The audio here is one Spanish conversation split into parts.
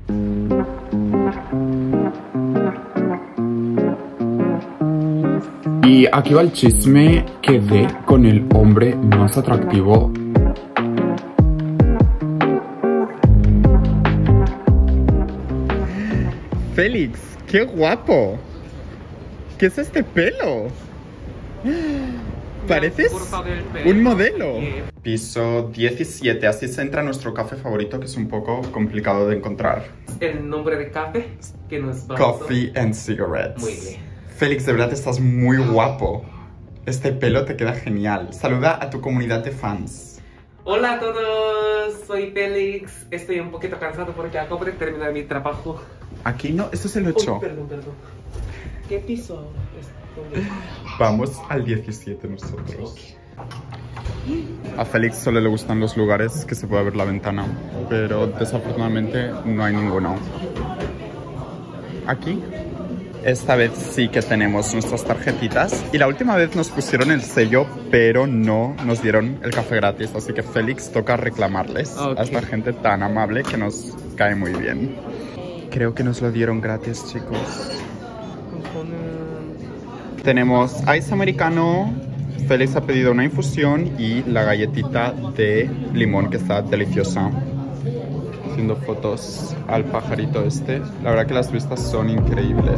Y aquí va el chisme. Quedé con el hombre más atractivo. Félix, qué guapo. ¿Qué es este pelo? Pareces un modelo. Piso 17, así se entra nuestro café favorito, que es un poco complicado de encontrar. El nombre de café que nos vamos a... Coffee and Cigarettes. Muy bien. Félix, de verdad estás muy guapo. Este pelo te queda genial. Saluda a tu comunidad de fans. Hola a todos, soy Félix. Estoy un poquito cansado porque acabo de terminar mi trabajo. Aquí no, esto es el 8. Perdón. ¿Qué piso es? ¿Dónde? Vamos al 17 nosotros. A Félix solo le gustan los lugares que se pueda ver la ventana, pero desafortunadamente no hay ninguno. Aquí, esta vez sí que tenemos nuestras tarjetitas, y la última vez nos pusieron el sello, pero no nos dieron el café gratis, así que Félix toca reclamarles a esta gente tan amable que nos cae muy bien. Creo que nos lo dieron gratis, chicos. Tenemos ice americano. Félix ha pedido una infusión y la galletita de limón, que está deliciosa. Haciendo fotos al pajarito este. La verdad que las vistas son increíbles.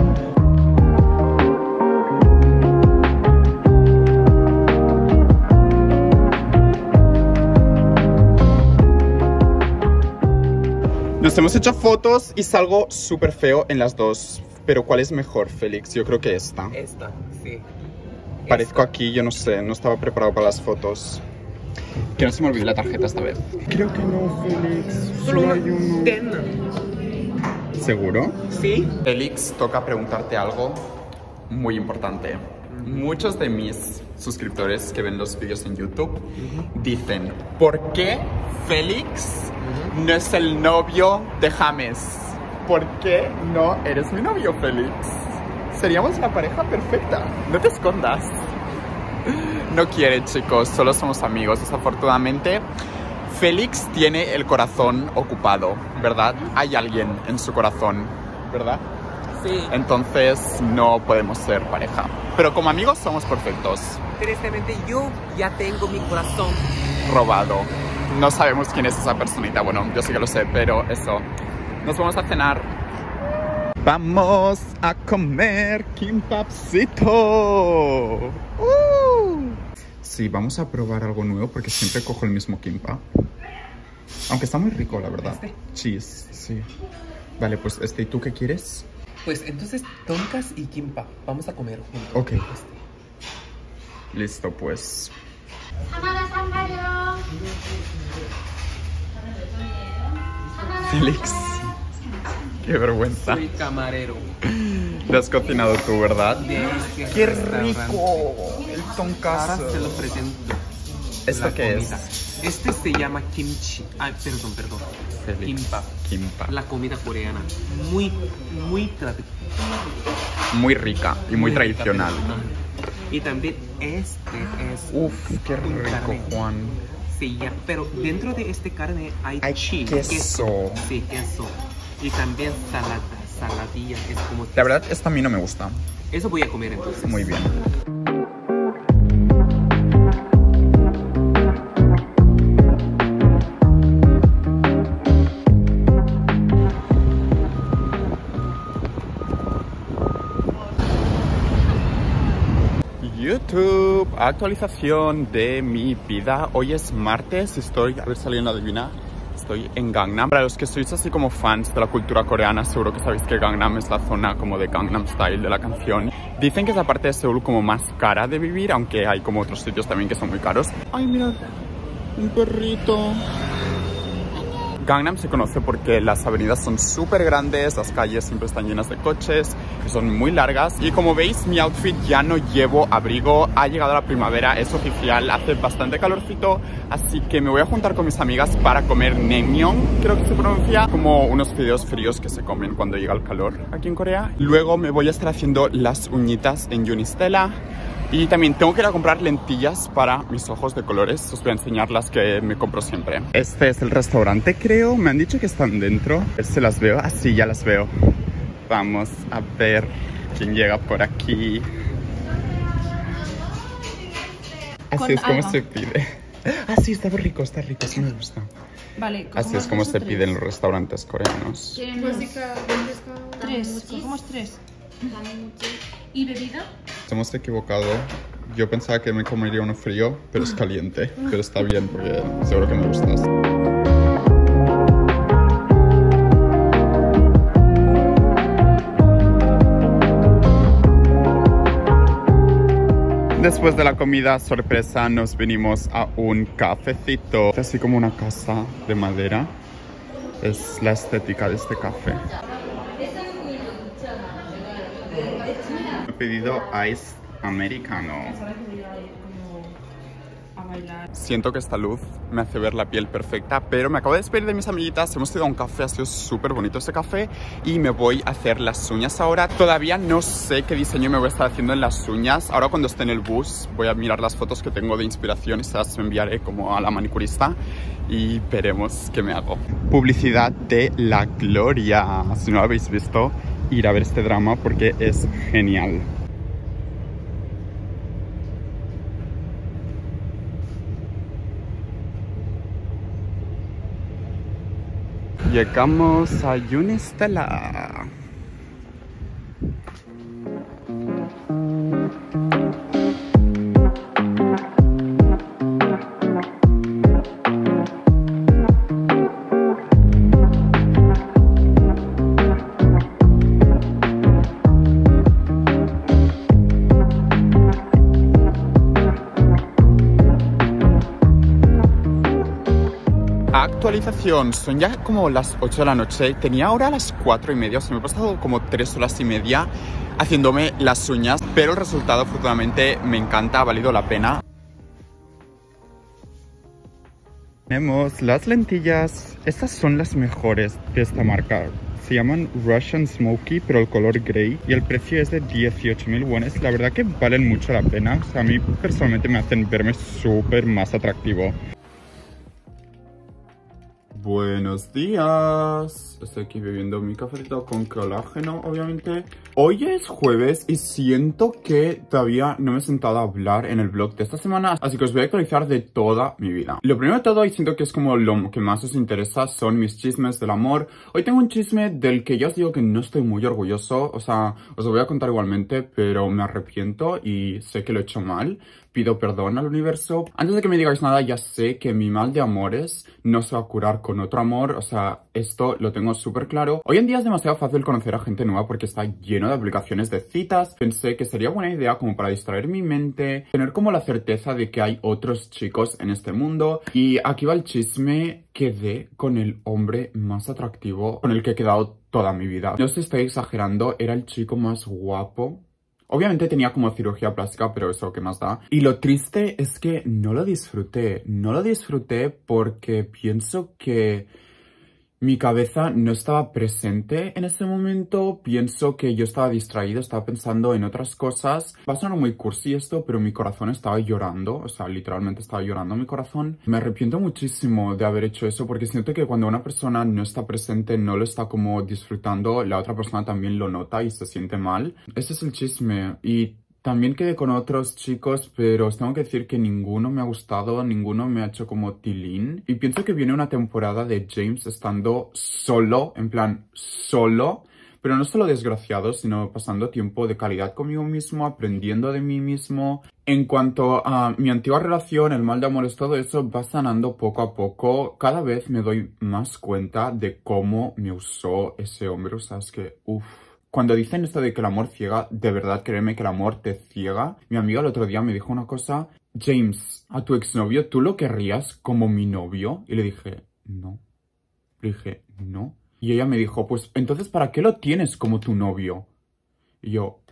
Nos hemos hecho fotos y salgo súper feo en las dos. Pero ¿cuál es mejor, Félix? Yo creo que esta. Esta, sí. Parezco aquí, yo no sé, no estaba preparado para las fotos. Que no se me olvide la tarjeta esta vez. Creo que no, Félix. Solo hay uno. ¿Seguro? Sí. Félix, toca preguntarte algo muy importante. Muchos de mis suscriptores que ven los vídeos en YouTube dicen: ¿por qué Félix no es el novio de James? ¿Por qué no eres mi novio, Félix? Seríamos la pareja perfecta. No te escondas. No quiere, chicos, solo somos amigos. Desafortunadamente, Félix tiene el corazón ocupado, ¿verdad? Hay alguien en su corazón, ¿verdad? Sí. Entonces no podemos ser pareja. Pero como amigos somos perfectos. Tristemente yo ya tengo mi corazón robado. No sabemos quién es esa personita. Bueno, yo sí que lo sé, pero eso. Nos vamos a cenar. Vamos a comer kimbapcito. Sí, vamos a probar algo nuevo porque siempre cojo el mismo kimbap. Aunque está muy rico, la verdad. ¿Este? Cheese, sí. Vale, pues ¿y tú qué quieres? Pues entonces tonkas y kimbap. Vamos a comer juntos. Ok. Listo, pues. Félix. Qué vergüenza. Soy camarero. Lo has cocinado tú, ¿verdad? ¡Qué restaurante. rico! El tonkazo. Ahora te lo presento. ¿Esto qué comida. es? Este se llama kimchi. Ay, perdón. Félix. Kimbap. La comida coreana. Muy tradicional. Muy rica y muy tradicional. Y también este es... Uf, qué rico, carne. Juan. Sí, ya, pero dentro de este carne hay cheese, queso. Sí, queso. Y también saladilla. Es como... La verdad, esta a mí no me gusta. Eso voy a comer entonces. Muy bien. YouTube, actualización de mi vida. Hoy es martes y estoy, a ver si alguien lo adivina, estoy en Gangnam. Para los que sois así como fans de la cultura coreana, seguro que sabéis que Gangnam es la zona como de Gangnam Style de la canción. Dicen que es la parte de Seúl como más cara de vivir, aunque hay como otros sitios también que son muy caros. Ay, mirad, un perrito. Gangnam se conoce porque las avenidas son súper grandes, las calles siempre están llenas de coches, que son muy largas. Y como veis, mi outfit ya no llevo abrigo, ha llegado la primavera, es oficial, hace bastante calorcito, así que me voy a juntar con mis amigas para comer naengmyeon, creo que se pronuncia, como unos fideos fríos que se comen cuando llega el calor aquí en Corea. Luego me voy a estar haciendo las uñitas en Unistela. Y también tengo que ir a comprar lentillas para mis ojos de colores. Os voy a enseñar las que me compro siempre. Este es el restaurante, creo. Me han dicho que están dentro. ¿Se las veo? Ah, sí, ya las veo. Vamos a ver quién llega por aquí. Así es como se pide. Ah, sí, está rico, sí me gusta. Vale, así es como se pide en los restaurantes coreanos. Tres, cogemos tres. ¿Y bebida? Nos hemos equivocado. Yo pensaba que me comería uno frío, pero es caliente. Pero está bien porque seguro que me gustas. Después de la comida sorpresa nos vinimos a un cafecito. Es así como una casa de madera. Es la estética de este café. He pedido ice americano. Siento que esta luz me hace ver la piel perfecta, pero me acabo de despedir de mis amiguitas. Hemos ido a un café, ha sido súper bonito este café. Y me voy a hacer las uñas ahora. Todavía no sé qué diseño me voy a estar haciendo en las uñas. Ahora cuando esté en el bus voy a mirar las fotos que tengo de inspiración y se las enviaré como a la manicurista. Y veremos qué me hago. Publicidad de La Gloria. Si no lo habéis visto, ir a ver este drama porque es genial. Llegamos a Unistela. Actualización, son ya como las 8 de la noche. Tenía ahora las 4:30, o sea, me he pasado como 3 horas y media haciéndome las uñas, pero el resultado afortunadamente me encanta, ha valido la pena. Tenemos las lentillas, estas son las mejores de esta marca. Se llaman Russian Smoky, pero el color grey, y el precio es de 18.000 wones. La verdad que valen mucho la pena, o sea, a mí personalmente me hacen verme súper más atractivo. Buenos días, estoy aquí bebiendo mi cafecito con colágeno, obviamente. Hoy es jueves y siento que todavía no me he sentado a hablar en el vlog de esta semana, así que os voy a actualizar de toda mi vida. Lo primero de todo, y siento que es como lo que más os interesa, son mis chismes del amor. Hoy tengo un chisme del que ya os digo que no estoy muy orgulloso, o sea, os lo voy a contar igualmente, pero me arrepiento y sé que lo he hecho mal. Pido perdón al universo. Antes de que me digáis nada, ya sé que mi mal de amores no se va a curar con otro amor. O sea, esto lo tengo súper claro. Hoy en día es demasiado fácil conocer a gente nueva porque está lleno de aplicaciones de citas. Pensé que sería buena idea como para distraer mi mente, tener como la certeza de que hay otros chicos en este mundo. Y aquí va el chisme. Quedé con el hombre más atractivo con el que he quedado toda mi vida. No os estoy exagerando, era el chico más guapo. Obviamente tenía como cirugía plástica, pero eso, ¿qué más da? Y lo triste es que no lo disfruté. No lo disfruté porque pienso que mi cabeza no estaba presente en ese momento. Pienso que yo estaba distraído, estaba pensando en otras cosas. Va a sonar muy cursi esto, pero mi corazón estaba llorando. O sea, literalmente estaba llorando mi corazón. Me arrepiento muchísimo de haber hecho eso porque siento que cuando una persona no está presente, no lo está como disfrutando, la otra persona también lo nota y se siente mal. Ese es el chisme. Y también quedé con otros chicos, pero os tengo que decir que ninguno me ha gustado, ninguno me ha hecho como tilín. Y pienso que viene una temporada de James estando solo, en plan solo, pero no solo desgraciado, sino pasando tiempo de calidad conmigo mismo, aprendiendo de mí mismo. En cuanto a mi antigua relación, el mal de amores, todo eso va sanando poco a poco. Cada vez me doy más cuenta de cómo me usó ese hombre, o sea, es que uff. Cuando dicen esto de que el amor ciega, de verdad créeme que el amor te ciega. Mi amiga el otro día me dijo una cosa: James, a tu exnovio, ¿tú lo querrías como mi novio? Y le dije, no. Le dije, no. Y ella me dijo, pues entonces, ¿para qué lo tienes como tu novio? Y yo,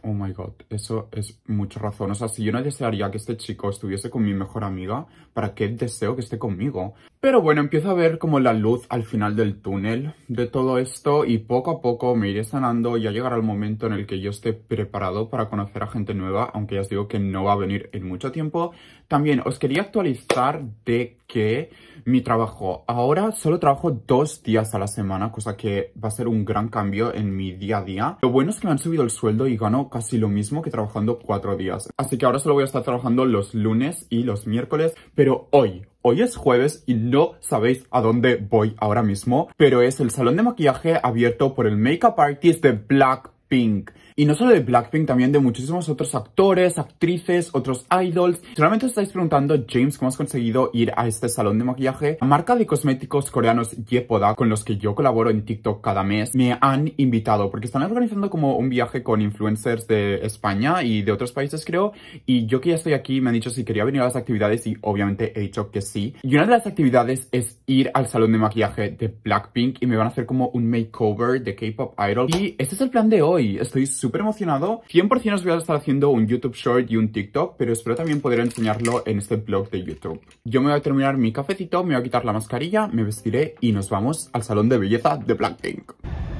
Oh my god, eso es mucha razón. O sea, si yo no desearía que este chico estuviese con mi mejor amiga, ¿para qué deseo que esté conmigo? Pero bueno, empiezo a ver como la luz al final del túnel de todo esto y poco a poco me iré sanando y ya llegará el momento en el que yo esté preparado para conocer a gente nueva, aunque ya os digo que no va a venir en mucho tiempo. También os quería actualizar de que mi trabajo, ahora solo trabajo 2 días a la semana, cosa que va a ser un gran cambio en mi día a día. Lo bueno es que me han subido el sueldo y gano casi lo mismo que trabajando 4 días. Así que ahora solo voy a estar trabajando los lunes y los miércoles, pero hoy es jueves y no sabéis a dónde voy ahora mismo, pero es el salón de maquillaje abierto por el makeup artist de Blackpink. Y no solo de Blackpink, también de muchísimos otros actores, actrices, otros idols. Seguramente os estáis preguntando, James, ¿cómo has conseguido ir a este salón de maquillaje? La marca de cosméticos coreanos Yepoda, con los que yo colaboro en TikTok cada mes, me han invitado porque están organizando como un viaje con influencers de España y de otros países, creo. Y yo que ya estoy aquí, me han dicho si quería venir a las actividades y obviamente he dicho que sí. Y una de las actividades es ir al salón de maquillaje de Blackpink y me van a hacer como un makeover de K-pop idol. Y este es el plan de hoy. Estoy súper emocionado. 100% os voy a estar haciendo un YouTube Short y un TikTok, pero espero también poder enseñarlo en este vlog de YouTube. Yo me voy a terminar mi cafecito, me voy a quitar la mascarilla, me vestiré y nos vamos al salón de belleza de Blackpink.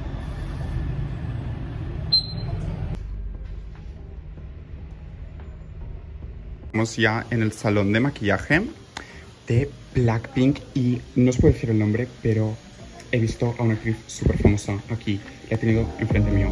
Estamos ya en el salón de maquillaje de Blackpink y no os puedo decir el nombre, pero he visto a una actriz súper famosa aquí. La he tenido enfrente mío.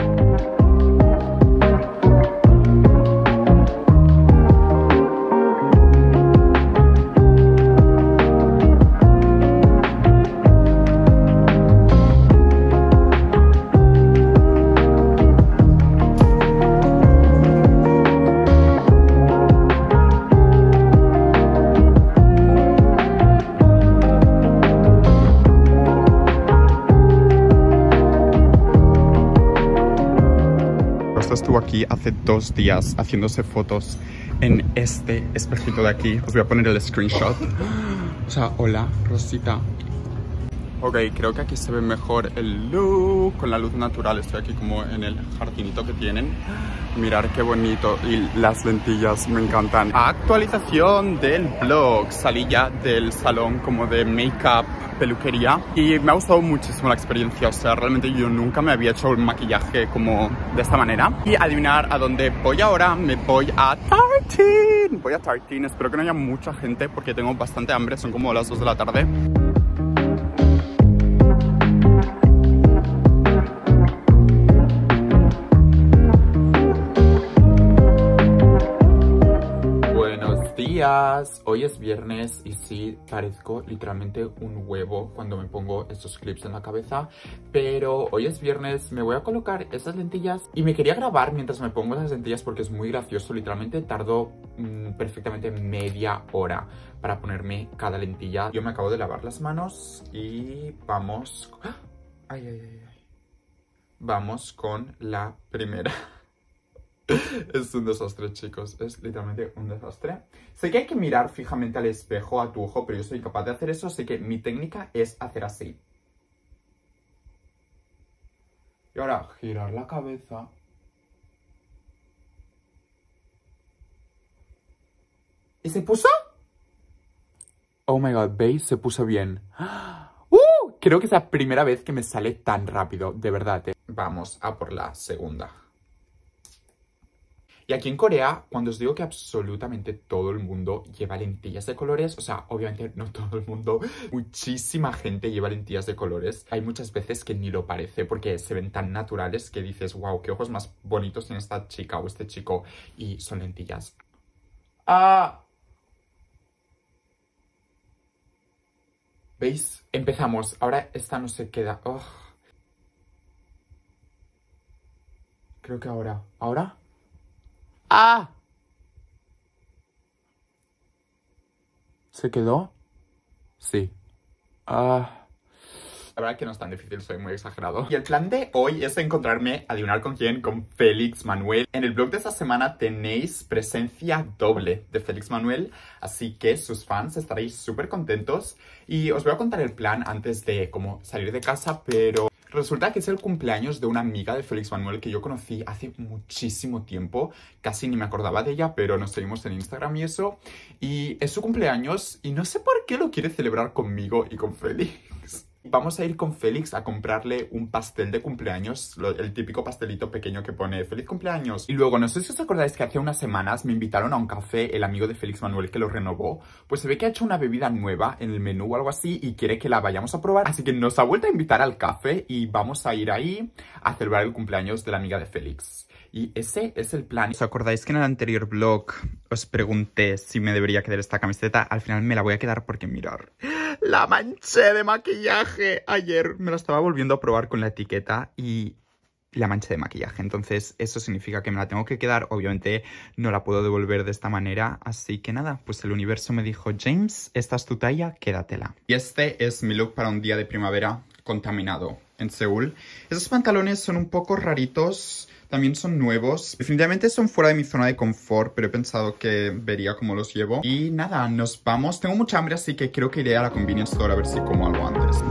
Estuvo aquí hace 2 días haciéndose fotos en este espejito de aquí. Os voy a poner el screenshot. O sea, hola, Rosita. Ok, creo que aquí se ve mejor el look con la luz natural. Estoy aquí como en el jardinito que tienen. Mirar qué bonito. Y las lentillas me encantan. Actualización del vlog. Salí ya del salón como de make-up, peluquería. Y me ha gustado muchísimo la experiencia. O sea, realmente yo nunca me había hecho un maquillaje como de esta manera. Y adivinar a dónde voy ahora. Me voy a Tartine. Voy a Tartine. Espero que no haya mucha gente porque tengo bastante hambre. Son como las 2 de la tarde. Hoy es viernes y sí, parezco literalmente un huevo cuando me pongo estos clips en la cabeza, pero hoy es viernes, me voy a colocar esas lentillas y me quería grabar mientras me pongo esas lentillas porque es muy gracioso. Literalmente tardo perfectamente media hora para ponerme cada lentilla. Yo me acabo de lavar las manos y vamos... Ay, ay, ay, ay. Vamos con la primera. Es un desastre, chicos. Es literalmente un desastre. Sé que hay que mirar fijamente al espejo, a tu ojo, pero yo soy incapaz de hacer eso, así que mi técnica es hacer así. Y ahora girar la cabeza. ¿Y se puso? Oh my god, ¿veis? Se puso bien. Creo que es la primera vez que me sale tan rápido, de verdad. Vamos a por la segunda. Y aquí en Corea, cuando os digo que absolutamente todo el mundo lleva lentillas de colores, o sea, obviamente no todo el mundo, muchísima gente lleva lentillas de colores. Hay muchas veces que ni lo parece porque se ven tan naturales que dices, wow, qué ojos más bonitos tiene esta chica o este chico. Y son lentillas. ¿Veis? Empezamos. Ahora esta no se queda. Creo que ahora. ¿Ahora? ¿Se quedó? Sí. La verdad que no es tan difícil, soy muy exagerado. Y el plan de hoy es encontrarme, adivinar con quién, con Félix Manuel. En el vlog de esta semana tenéis presencia doble de Félix Manuel, así que sus fans estaréis súper contentos. Y os voy a contar el plan antes de como salir de casa, pero Resulta que es el cumpleaños de una amiga de Félix Manuel que yo conocí hace muchísimo tiempo. Casi ni me acordaba de ella, pero nos seguimos en Instagram y eso. Y es su cumpleaños y no sé por qué lo quiere celebrar conmigo y con Félix. Vamos a ir con Félix a comprarle un pastel de cumpleaños, el típico pastelito pequeño que pone feliz cumpleaños. Y luego, no sé si os acordáis que hace unas semanas me invitaron a un café el amigo de Félix Manuel que lo renovó. Pues se ve que ha hecho una bebida nueva en el menú o algo así y quiere que la vayamos a probar. Así que nos ha vuelto a invitar al café y vamos a ir ahí a celebrar el cumpleaños de la amiga de Félix. Y ese es el plan. ¿Os acordáis que en el anterior vlog os pregunté si me debería quedar esta camiseta? Al final me la voy a quedar porque mirar, la manché de maquillaje. Ayer me la estaba volviendo a probar con la etiqueta y la manché de maquillaje. Entonces eso significa que me la tengo que quedar. Obviamente no la puedo devolver de esta manera. Así que nada, pues el universo me dijo, James, esta es tu talla, quédatela. Y este es mi look para un día de primavera contaminado en Seúl. Esos pantalones son un poco raritos. También son nuevos. Definitivamente son fuera de mi zona de confort, pero he pensado que vería cómo los llevo. Y nada, nos vamos. Tengo mucha hambre, así que creo que iré a la convenience store a ver si como algo antes.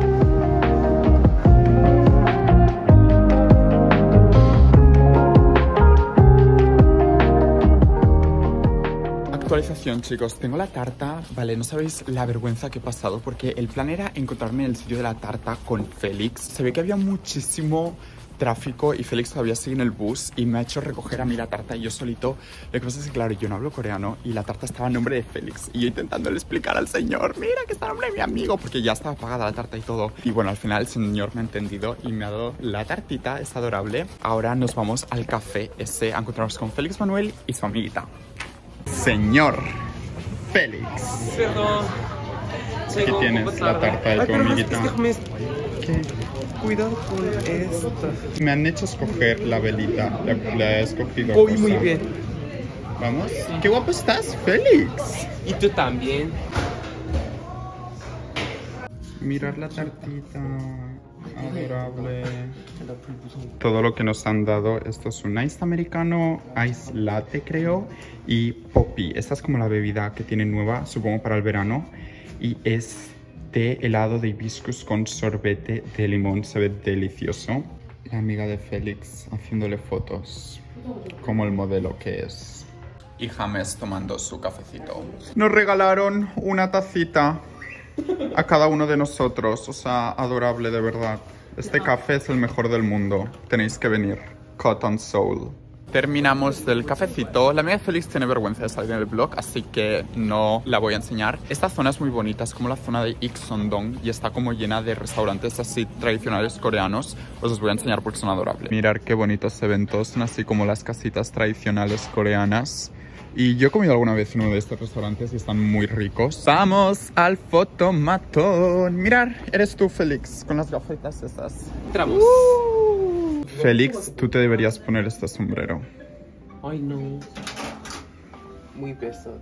Actualización, chicos, tengo la tarta, vale, no sabéis la vergüenza que he pasado porque el plan era encontrarme en el sitio de la tarta con Félix. Se ve que había muchísimo tráfico y Félix todavía sigue en el bus y me ha hecho recoger a mí la tarta y yo solito. Lo que pasa es que, claro, yo no hablo coreano y la tarta estaba a nombre de Félix y yo intentándole explicar al señor, mira que está a nombre de mi amigo, porque ya estaba pagada la tarta y todo. Y bueno, al final el señor me ha entendido y me ha dado la tartita, es adorable. Ahora nos vamos al café ese a encontrarnos con Félix Manuel y su amiguita. Señor Félix. Perdón. Aquí tienes la tarta de tu amiguita. ¿Qué? Cuidado con esto. Me han hecho escoger la velita. La he escogido. Uy, muy bien. Vamos. ¡Qué guapo estás, Félix! Y tú también. Mirar la tartita. Adorable. Todo lo que nos han dado. Esto es un ice americano, ice latte creo, y poppy. Esta es como la bebida que tiene nueva, supongo para el verano. Y es de helado de hibiscus con sorbete de limón. Se ve delicioso. La amiga de Félix haciéndole fotos como el modelo que es. Y James tomando su cafecito. Nos regalaron una tacita a cada uno de nosotros. O sea, adorable de verdad. Este café es el mejor del mundo. Tenéis que venir. Cotton Soul. Terminamos del cafecito. La amiga de Félix tiene vergüenza de salir en el vlog, así que no la voy a enseñar. Esta zona es muy bonita, es como la zona de Ikson-dong y está como llena de restaurantes así tradicionales coreanos. Os los voy a enseñar porque son adorables. Mirad qué bonitos se ven todos, son así como las casitas tradicionales coreanas. Y yo he comido alguna vez en uno de estos restaurantes y están muy ricos. ¡Vamos al fotomatón! Mirad, eres tú, Félix, con las gafetas esas. Entramos. Félix, tú te deberías poner este sombrero. Ay, no. Muy pesado.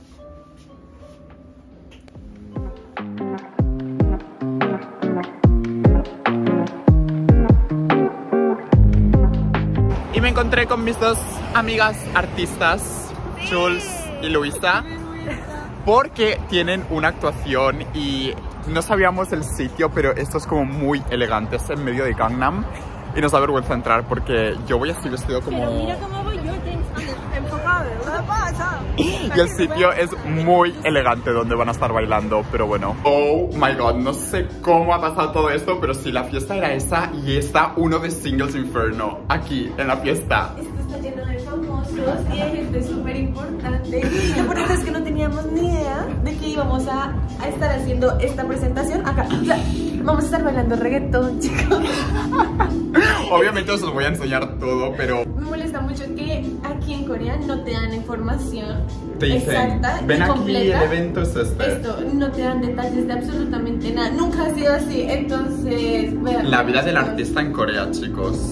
Y me encontré con mis dos amigas artistas, Jules y Luisa, porque tienen una actuación y no sabíamos el sitio, pero esto es como muy elegante, es en medio de Gangnam y nos da vergüenza entrar porque yo voy así vestido como... Pero mira cómo voy yo, enfocado, ¿qué pasa? Y el sitio es muy elegante donde van a estar bailando, pero bueno. Oh my god, no sé cómo ha pasado todo esto, pero sí, la fiesta era esa y está uno de Singles Inferno aquí en la fiesta. Esto está lleno de famosos y de gente súper importante. Lo importante es que no teníamos ni idea de que íbamos a estar haciendo esta presentación acá. Vamos a estar bailando reggaetón, chicos. Obviamente os voy a enseñar todo, pero... Me molesta mucho que aquí en Corea no te dan información te dicen, exacta ven y aquí, completa. el evento es este. Esto, no te dan detalles de absolutamente nada. Nunca ha sido así, entonces... La vida del artista en Corea, chicos.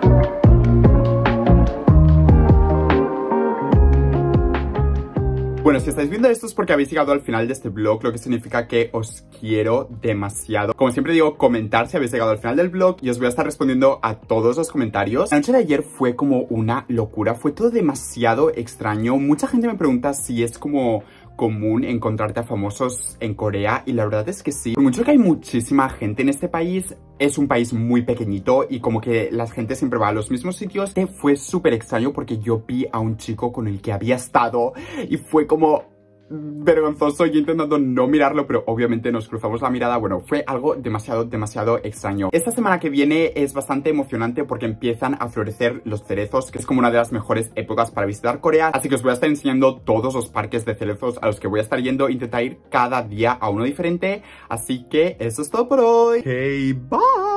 Bueno, Bueno, si estáis viendo esto es porque habéis llegado al final de este vlog, lo que significa que os quiero demasiado. Como siempre digo, comentar si habéis llegado al final del vlog y os voy a estar respondiendo a todos los comentarios. La noche de ayer fue como una locura, fue todo demasiado extraño. Mucha gente me pregunta si es como común encontrarte a famosos en Corea y la verdad es que sí. Por mucho que hay muchísima gente en este país, es un país muy pequeñito y como que la gente siempre va a los mismos sitios. Fue súper extraño porque yo vi a un chico con el que había estado y fue como vergonzoso, yo intentando no mirarlo, pero obviamente nos cruzamos la mirada. Bueno, fue algo demasiado extraño. Esta semana que viene es bastante emocionante porque empiezan a florecer los cerezos, que es como una de las mejores épocas para visitar Corea, así que os voy a estar enseñando todos los parques de cerezos a los que voy a estar yendo. Intentar ir cada día a uno diferente, así que eso es todo por hoy. Okay, bye.